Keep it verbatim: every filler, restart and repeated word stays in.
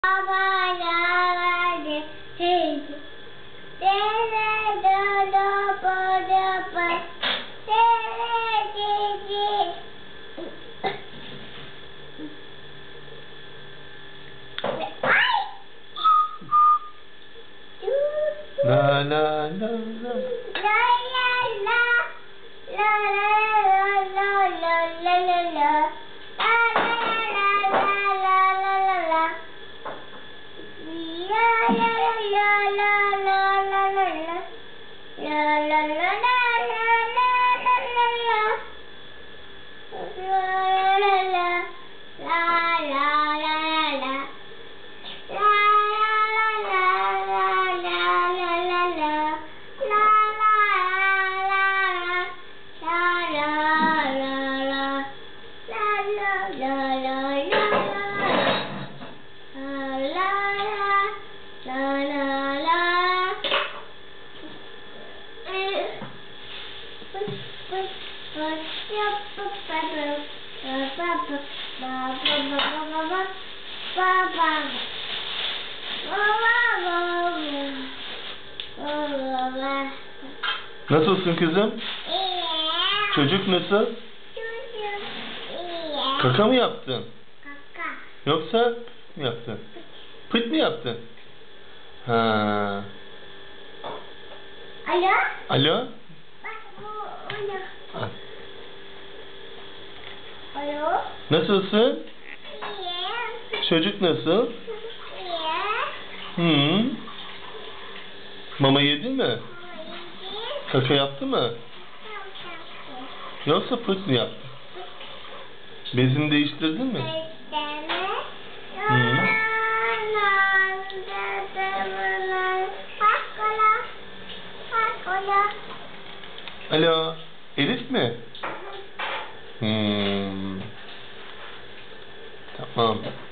La la la la. Nasılsın kızım? İyi. Çocuk nasıl? Çocuk iyi. Kaka mı yaptın? Kaka. Yoksa ne yaptın? Pıt mı yaptın? Ha. Alo? Alo? Bak bu alo. Ha. Alo? Nasılsın? İyi. Çocuk nasıl? İyi. Hı. Mama yedin mi? Kaka yaptı mı? Yoksa pıt mı yaptı? Bezini değiştirdin mi? Hı. Alo, Elif mi? Hmm. Tamam.